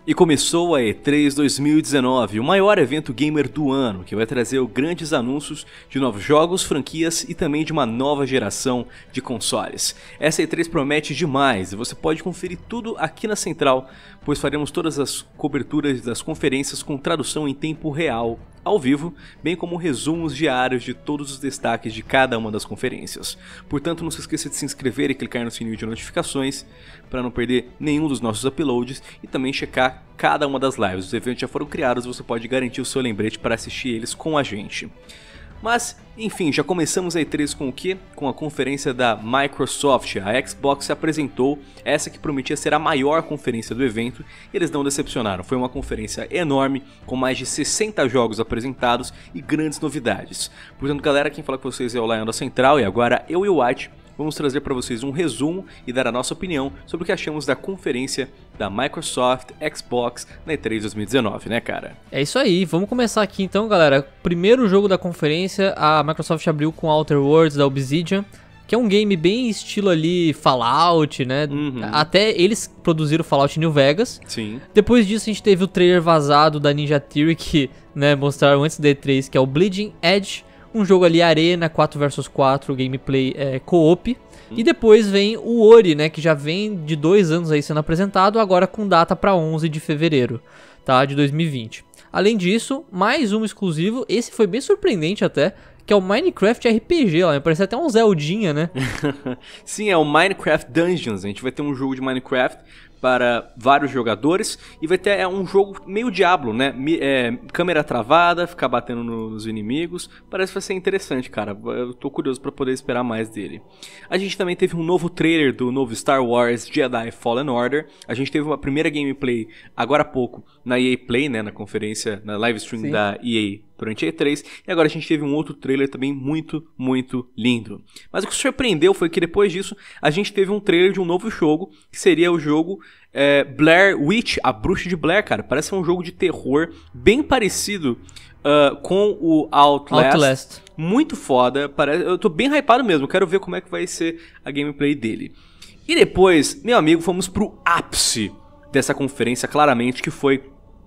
E começou a E3 2019, o maior evento gamer do ano, que vai trazer grandes anúncios de novos jogos, franquias e também de uma nova geração de consoles. Essa E3 promete demais e você pode conferir tudo aqui na Central, pois faremos todas as coberturas das conferências com tradução em tempo real, ao vivo, bem como resumos diários de todos os destaques de cada uma das conferências. Portanto, não se esqueça de se inscrever e clicar no sininho de notificações para não perder nenhum dos nossos uploads e também checar cada uma das lives. Os eventos já foram criados, você pode garantir o seu lembrete para assistir eles com a gente. Mas, enfim, já começamos a E3 com o quê? Com a conferência da Microsoft. A Xbox se apresentou, essa que prometia ser a maior conferência do evento, e eles não decepcionaram. Foi uma conferência enorme, com mais de 60 jogos apresentados e grandes novidades. Portanto, galera, quem fala com vocês é o Lion da Central, e agora eu e o White vamos trazer para vocês um resumo e dar a nossa opinião sobre o que achamos da conferência da Microsoft Xbox na E3 2019, né, cara? É isso aí, vamos começar aqui então, galera. Primeiro jogo da conferência, a Microsoft abriu com Outer Worlds da Obsidian, que é um game bem estilo ali Fallout, né? Até eles produziram Fallout New Vegas. Sim. Depois disso a gente teve o trailer vazado da Ninja Theory, que mostraram antes da E3, que é o Bleeding Edge. Um jogo ali arena, 4 vs 4, gameplay co-op. E depois vem o Ori, né, que já vem de 2 anos aí sendo apresentado, agora com data para 11 de fevereiro, tá, de 2020. Além disso, mais um exclusivo, esse foi bem surpreendente até, que é o Minecraft RPG, lá, parece até um Zeldinha, né? Sim, é o Minecraft Dungeons, a gente vai ter um jogo de Minecraft para vários jogadores e vai ter um jogo meio Diablo, né? Câmera travada, ficar batendo nos inimigos, parece que vai ser interessante, cara. Eu tô curioso para poder esperar mais dele. A gente também teve um novo trailer do novo Star Wars Jedi Fallen Order. A gente teve uma primeira gameplay agora há pouco na EA Play, né? Na conferência, na live stream Sim. da EA durante a E3, e agora a gente teve um outro trailer também muito, muito lindo. Mas o que surpreendeu foi que depois disso, a gente teve um trailer de um novo jogo, que seria o jogo Blair Witch, a Bruxa de Blair, cara. Parece um jogo de terror bem parecido com o Outlast. Muito foda, eu tô bem hypado mesmo, quero ver como é que vai ser a gameplay dele. E depois, meu amigo, fomos pro ápice dessa conferência, claramente, que foi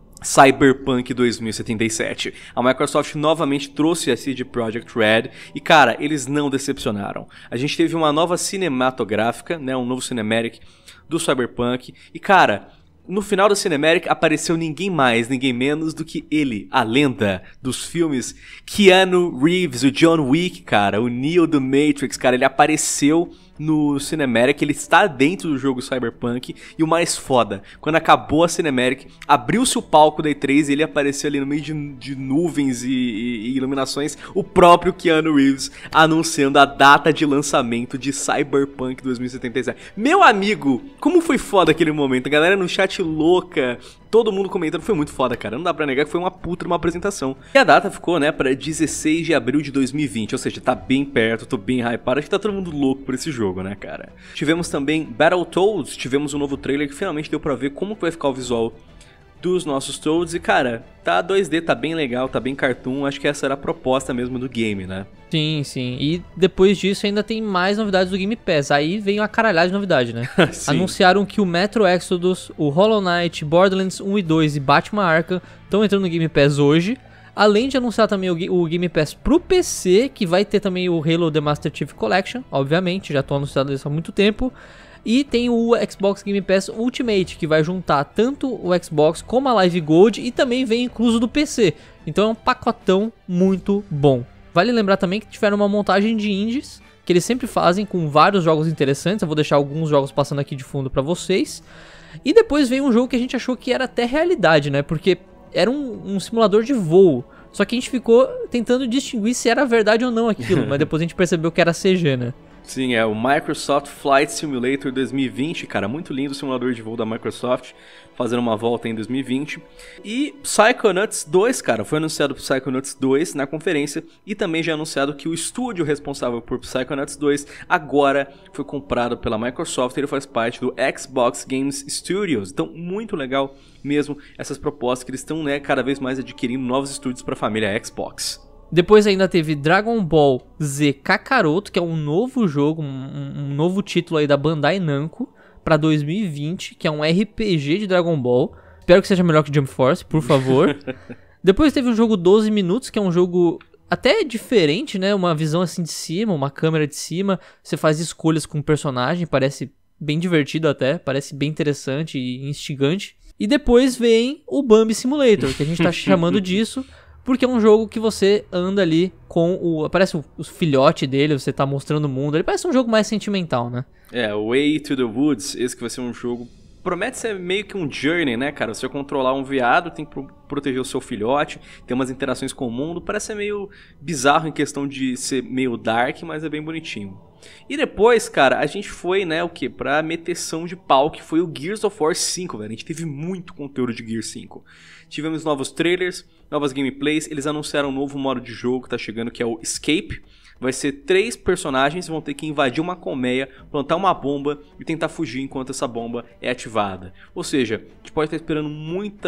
Cyberpunk 2077. A Microsoft novamente trouxe a CD Projekt Red e, cara, eles não decepcionaram. A gente teve uma nova cinematográfica, né, um novo cinematic do Cyberpunk e, cara, no final da cinematic apareceu ninguém mais, ninguém menos do que ele, a lenda dos filmes, Keanu Reeves, o John Wick, cara, o Neo do Matrix, cara, ele apareceu no Cinematic, ele está dentro do jogo Cyberpunk, e o mais foda, quando acabou a Cinematic, abriu-se o palco da E3 e ele apareceu ali no meio de nuvens e iluminações, o próprio Keanu Reeves anunciando a data de lançamento de Cyberpunk 2077. Meu amigo, como foi foda aquele momento, a galera no chat louca, todo mundo comentando, foi muito foda, cara, não dá pra negar que foi uma puta uma apresentação. E a data ficou, né, pra 16 de abril de 2020, ou seja, tá bem perto, tô bem hypado, acho que tá todo mundo louco por esse jogo, né, cara. Tivemos também Battletoads, tivemos um novo trailer que finalmente deu pra ver como vai ficar o visual dos nossos Toads e, cara, tá 2D, tá bem legal, tá bem cartoon, acho que essa era a proposta mesmo do game, né? Sim, sim, e depois disso ainda tem mais novidades do Game Pass, aí vem uma caralhada de novidade, né? Anunciaram que o Metro Exodus, o Hollow Knight, Borderlands 1 e 2 e Batman Arkham estão entrando no Game Pass hoje, além de anunciar também o Game Pass pro PC, que vai ter também o Halo The Master Chief Collection, obviamente, já tô anunciado isso há muito tempo. E tem o Xbox Game Pass Ultimate, que vai juntar tanto o Xbox como a Live Gold e também vem incluso do PC. Então é um pacotão muito bom. Vale lembrar também que tiveram uma montagem de indies, que eles sempre fazem com vários jogos interessantes. Eu vou deixar alguns jogos passando aqui de fundo pra vocês. E depois veio um jogo que a gente achou que era até realidade, né? Porque era um simulador de voo. Só que a gente ficou tentando distinguir se era verdade ou não aquilo, mas depois a gente percebeu que era CG, né? Sim, é o Microsoft Flight Simulator 2020, cara, muito lindo o simulador de voo da Microsoft, fazendo uma volta em 2020. E Psychonauts 2, cara, foi anunciado o Psychonauts 2 na conferência e também já anunciado que o estúdio responsável por Psychonauts 2 agora foi comprado pela Microsoft e ele faz parte do Xbox Games Studios. Então, muito legal mesmo essas propostas que eles estão, né, cada vez mais adquirindo novos estúdios para a família Xbox. Depois ainda teve Dragon Ball Z Kakaroto, que é um novo jogo, um novo título aí da Bandai Namco para 2020, que é um RPG de Dragon Ball. Espero que seja melhor que Jump Force, por favor. Depois teve um jogo 12 minutos, que é um jogo até diferente, né? Uma visão assim de cima, uma câmera de cima. Você faz escolhas com o personagem, parece bem divertido até, parece bem interessante e instigante. E depois vem o Bambi Simulator, que a gente tá chamando disso, porque é um jogo que você anda ali com aparece o filhote dele, você tá mostrando o mundo. Ele parece um jogo mais sentimental, né? O Way to the Woods, esse que vai ser um jogo... Promete ser meio que um journey, né, cara? Você vai controlar um veado, tem que proteger o seu filhote, tem umas interações com o mundo. Parece ser meio bizarro em questão de ser meio dark, mas é bem bonitinho. E depois, cara, a gente foi, né, pra meteção de pau, que foi o Gears of War 5, velho. A gente teve muito conteúdo de Gears 5. Tivemos novos trailers, novas gameplays, eles anunciaram um novo modo de jogo que tá chegando, que é o Escape. Vai ser 3 personagens que vão ter que invadir uma colmeia, plantar uma bomba e tentar fugir enquanto essa bomba é ativada. Ou seja, a gente pode estar esperando muito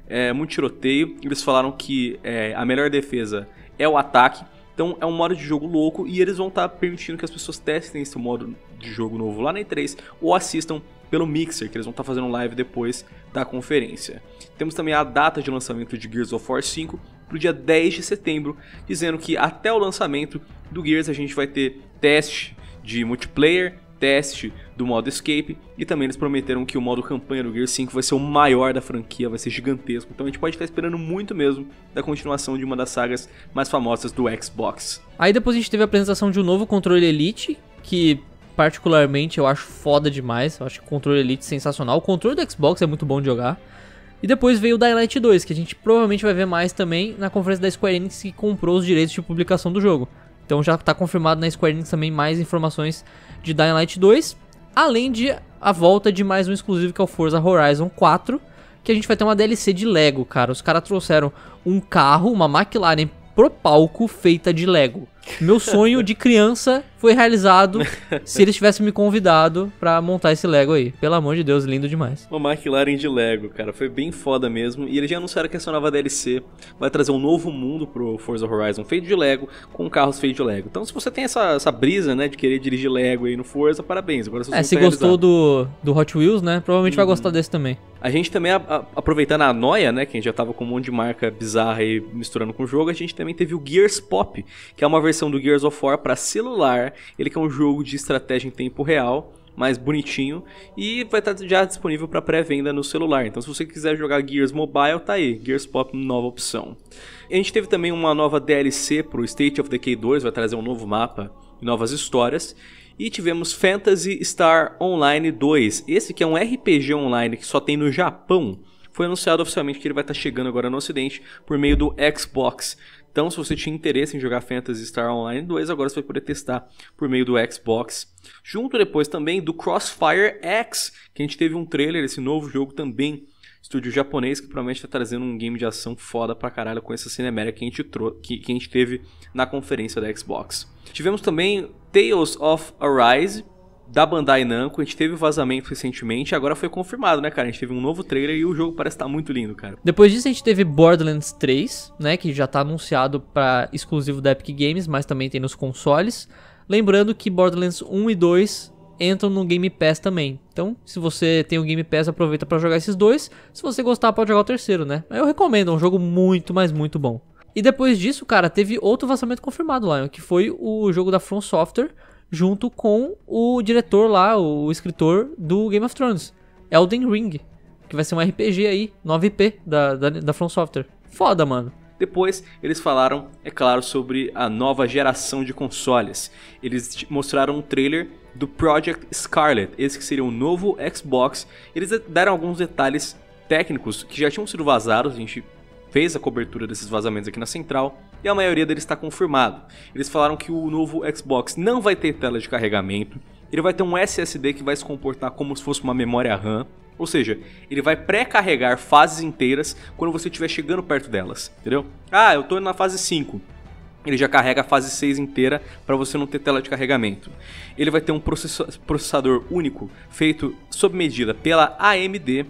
tiroteio. Eles falaram que a melhor defesa é o ataque. Então é um modo de jogo louco e eles vão estar permitindo que as pessoas testem esse modo de jogo novo lá na E3 ou assistam pelo Mixer, que eles vão estar fazendo live depois da conferência. Temos também a data de lançamento de Gears of War 5 para o dia 10 de setembro, dizendo que até o lançamento do Gears a gente vai ter teste de multiplayer, teste do modo Escape, e também eles prometeram que o modo campanha do Gears 5 vai ser o maior da franquia, vai ser gigantesco. Então a gente pode estar esperando muito mesmo da continuação de uma das sagas mais famosas do Xbox. Aí depois a gente teve a apresentação de um novo controle Elite, que particularmente eu acho foda demais. Eu acho que o controle Elite é sensacional. O controle do Xbox é muito bom de jogar. E depois veio o Dying Light 2, que a gente provavelmente vai ver mais também na conferência da Square Enix, que comprou os direitos de publicação do jogo. Então já está confirmado na Square Enix também mais informações de Dying Light 2, além de a volta de mais um exclusivo, que é o Forza Horizon 4, que a gente vai ter uma DLC de Lego, cara. Os caras trouxeram um carro, uma McLaren pro palco feita de Lego. Meu sonho de criança foi realizado se eles tivessem me convidado pra montar esse Lego aí. Pelo amor de Deus, lindo demais. Uma McLaren de Lego, cara. Foi bem foda mesmo. E eles já anunciaram que essa nova DLC vai trazer um novo mundo pro Forza Horizon feito de Lego, com carros feitos de Lego. Então se você tem essa brisa, né, de querer dirigir Lego aí no Forza, parabéns. Agora se gostou do Hot Wheels, né, provavelmente vai gostar desse também. A gente também, aproveitando a noia, né, que a gente já tava com um monte de marca bizarra aí misturando com o jogo, a gente também teve o Gears Pop, que é uma versão do Gears of War para celular. Ele que é um jogo de estratégia em tempo real, mais bonitinho, e vai estar já disponível para pré-venda no celular. Então se você quiser jogar Gears Mobile, tá aí, Gears Pop, nova opção. E a gente teve também uma nova DLC pro State of Decay 2, vai trazer um novo mapa e novas histórias. E tivemos Phantasy Star Online 2, esse que é um RPG online que só tem no Japão. Foi anunciado oficialmente que ele vai estar chegando agora no ocidente por meio do Xbox. Então se você tinha interesse em jogar Phantasy Star Online 2, agora você vai poder testar por meio do Xbox. Junto depois também do Crossfire X, que a gente teve um trailer, esse novo jogo também, estúdio japonês, que promete estar trazendo um game de ação foda pra caralho com essa cinemática que a gente teve na conferência da Xbox. Tivemos também Tales of Arise, da Bandai Namco. A gente teve vazamento recentemente, agora foi confirmado, né, cara? A gente teve um novo trailer e o jogo parece estar muito lindo, cara. Depois disso a gente teve Borderlands 3, né, que já tá anunciado para exclusivo da Epic Games, mas também tem nos consoles. Lembrando que Borderlands 1 e 2 entram no Game Pass também. Então, se você tem o Game Pass, aproveita para jogar esses dois. Se você gostar, pode jogar o terceiro, né? Eu recomendo, é um jogo muito, mas muito bom. E depois disso, cara, teve outro vazamento confirmado lá, que foi o jogo da From Software, junto com o diretor lá, o escritor do Game of Thrones, Elden Ring, que vai ser um RPG aí, 9IP da From Software. Foda, mano. Depois eles falaram, é claro, sobre a nova geração de consoles. Eles mostraram um trailer do Project Scarlet, esse que seria o novo Xbox. Eles deram alguns detalhes técnicos que já tinham sido vazados, a gente fez a cobertura desses vazamentos aqui na Central, e a maioria deles está confirmado. Eles falaram que o novo Xbox não vai ter tela de carregamento, ele vai ter um SSD que vai se comportar como se fosse uma memória RAM, ou seja, ele vai pré-carregar fases inteiras quando você estiver chegando perto delas, entendeu? Ah, eu estou na fase 5. Ele já carrega a fase 6 inteira para você não ter tela de carregamento. Ele vai ter um processador único feito sob medida pela AMD.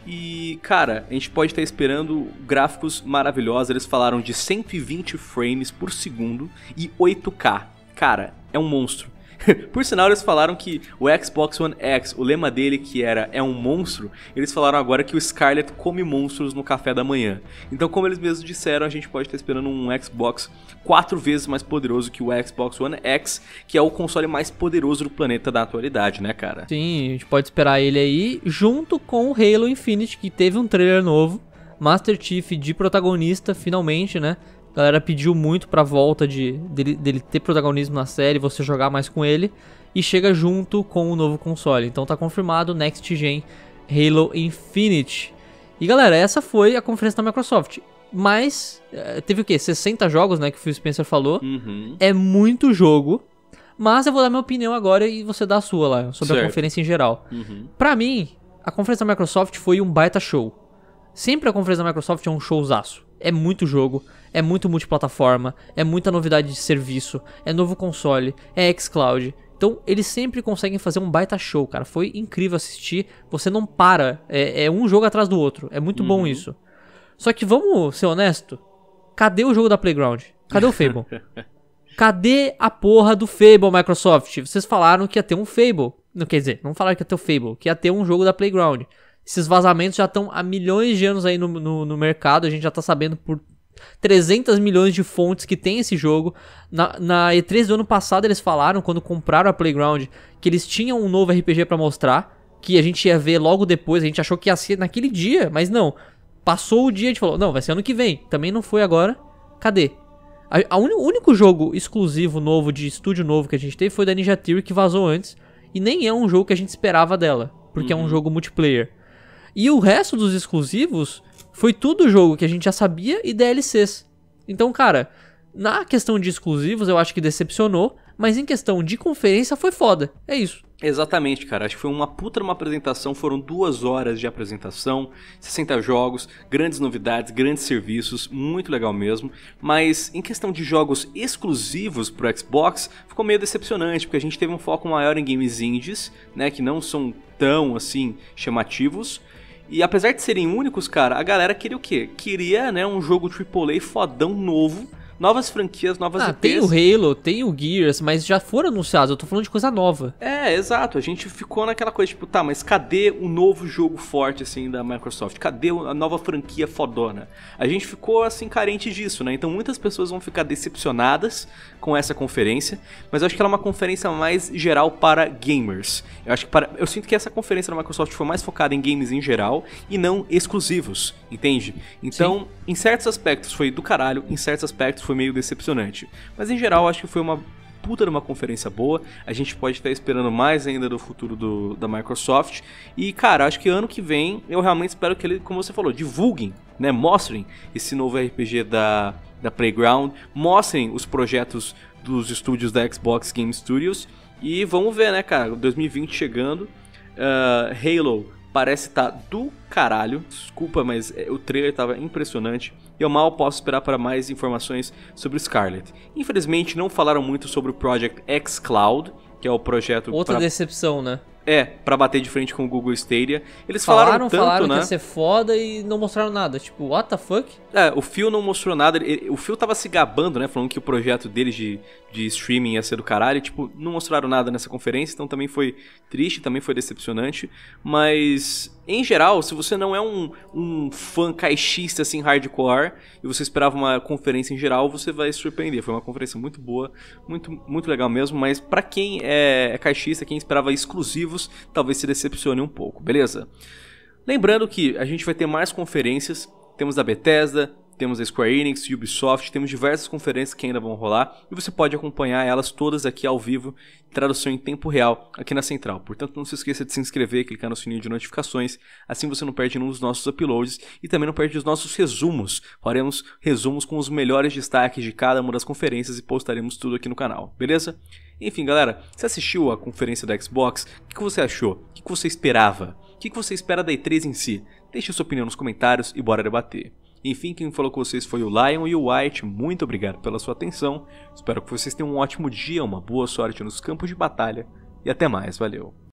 E, cara, a gente pode estar esperando gráficos maravilhosos. Eles falaram de 120 frames por segundo e 8K. Cara, é um monstro. Por sinal, eles falaram que o Xbox One X, o lema dele que era "é um monstro", eles falaram agora que o Scarlett come monstros no café da manhã. Então, como eles mesmos disseram, a gente pode estar esperando um Xbox 4 vezes mais poderoso que o Xbox One X, que é o console mais poderoso do planeta da atualidade, né, cara? Sim, a gente pode esperar ele aí junto com o Halo Infinite, que teve um trailer novo, Master Chief de protagonista, finalmente, né? A galera pediu muito pra volta dele ter protagonismo na série, você jogar mais com ele. E chega junto com o novo console. Então tá confirmado Next Gen Halo Infinite. E galera, essa foi a conferência da Microsoft. Mas teve o quê? 60 jogos, né? Que o Phil Spencer falou. Uhum. É muito jogo. Mas eu vou dar minha opinião agora e você dá a sua lá, sobre a conferência em geral. Uhum. Pra mim, a conferência da Microsoft foi um baita show. Sempre a conferência da Microsoft é um showzaço. É muito jogo, é muito multiplataforma, é muita novidade de serviço, é novo console, é xCloud. Então eles sempre conseguem fazer um baita show, cara. Foi incrível assistir, você não para, é um jogo atrás do outro. É muito bom isso. Só que vamos ser honesto, cadê o jogo da Playground? Cadê o Fable? Cadê a porra do Fable, Microsoft? Vocês falaram que ia ter um Fable. Não, quer dizer, não falaram que ia ter o Fable, que ia ter um jogo da Playground. Esses vazamentos já estão há milhões de anos aí no mercado. A gente já tá sabendo por 300 milhões de fontes que tem esse jogo. Na E3 do ano passado eles falaram, quando compraram a Playground, que eles tinham um novo RPG pra mostrar, que a gente ia ver logo depois. A gente achou que ia ser naquele dia, mas não. Passou o dia e a gente falou, não, vai ser ano que vem. Também não foi agora. Cadê? O único jogo exclusivo novo, de estúdio novo que a gente teve foi da Ninja Theory, que vazou antes. E nem é um jogo que a gente esperava dela, porque é um jogo multiplayer. E o resto dos exclusivos foi tudo jogo que a gente já sabia e DLCs. Então, cara, na questão de exclusivos eu acho que decepcionou, mas em questão de conferência foi foda. É isso. Exatamente, cara. Acho que foi uma puta uma apresentação. Foram 2 horas de apresentação, 60 jogos, grandes novidades, grandes serviços, muito legal mesmo. Mas em questão de jogos exclusivos pro Xbox, ficou meio decepcionante, porque a gente teve um foco maior em games indies, né, que não são tão, assim, chamativos. E apesar de serem únicos, cara, a galera queria o quê? Queria, né, um jogo AAA fodão novo, novas franquias, novas IPs. Tem o Halo, tem o Gears, mas já foram anunciados, eu tô falando de coisa nova. É, exato, a gente ficou naquela coisa, tipo, tá, mas cadê o novo jogo forte, assim, da Microsoft? Cadê a nova franquia fodona? A gente ficou, assim, carente disso, né? Então muitas pessoas vão ficar decepcionadas com essa conferência, mas eu acho que ela é uma conferência mais geral para gamers. Eu sinto que essa conferência da Microsoft foi mais focada em games em geral e não exclusivos, entende? Então, sim, em certos aspectos foi do caralho, em certos aspectos foi meio decepcionante. Mas em geral acho que foi uma puta de uma conferência boa. A gente pode estar esperando mais ainda do futuro da Microsoft. E cara, acho que ano que vem eu realmente espero que eles, como você falou, divulguem, né? Mostrem esse novo RPG da Playground, mostrem os projetos dos estúdios da Xbox Game Studios. E vamos ver, né, cara, 2020 chegando. Halo parece estar do caralho. Desculpa, mas o trailer estava impressionante. E eu mal posso esperar para mais informações sobre o Scarlett. Infelizmente não falaram muito sobre o Project xCloud, que é o projeto... Outra decepção, né? Pra bater de frente com o Google Stadia. Eles falaram tanto, né? Que ia ser foda e não mostraram nada. Tipo, what the fuck? O Phil não mostrou nada. O Phil tava se gabando, né? Falando que o projeto deles de streaming ia ser do caralho. Tipo, não mostraram nada nessa conferência. Então também foi triste, também foi decepcionante. Mas, em geral, se você não é um fã caixista, assim, hardcore, e você esperava uma conferência em geral, você vai se surpreender. Foi uma conferência muito boa, muito, muito legal mesmo. Mas pra quem é caixista, quem esperava exclusivos, talvez se decepcione um pouco, beleza? Lembrando que a gente vai ter mais conferências, temos da Bethesda, temos a Square Enix, Ubisoft, temos diversas conferências que ainda vão rolar e você pode acompanhar elas todas aqui ao vivo, tradução em tempo real aqui na Central. Portanto, não se esqueça de se inscrever, clicar no sininho de notificações, assim você não perde nenhum dos nossos uploads e também não perde os nossos resumos. Faremos resumos com os melhores destaques de cada uma das conferências e postaremos tudo aqui no canal, beleza? Enfim, galera, você assistiu a conferência da Xbox? O que você achou? O que você esperava? O que você espera da E3 em si? Deixe sua opinião nos comentários e bora debater. Enfim, quem falou com vocês foi o Lion e o White. Muito obrigado pela sua atenção. Espero que vocês tenham um ótimo dia, uma boa sorte nos campos de batalha. E até mais, valeu.